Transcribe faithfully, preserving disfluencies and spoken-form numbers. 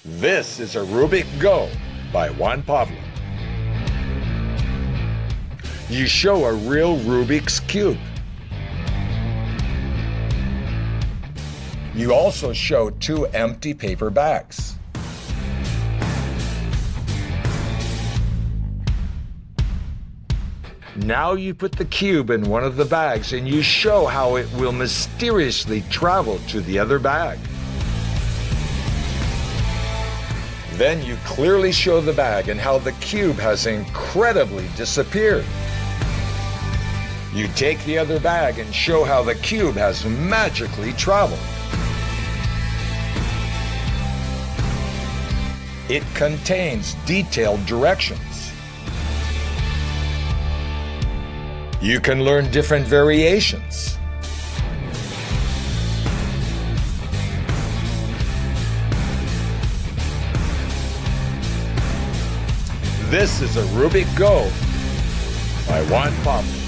This is a Rubik Go by Juan Pablo. You show a real Rubik's Cube. You also show two empty paper bags. Now you put the cube in one of the bags and you show how it will mysteriously travel to the other bag. Then you clearly show the bag and how the cube has incredibly disappeared. You take the other bag and show how the cube has magically traveled. It contains detailed directions. You can learn different variations. This is a Rubik Go by Juan Pablo.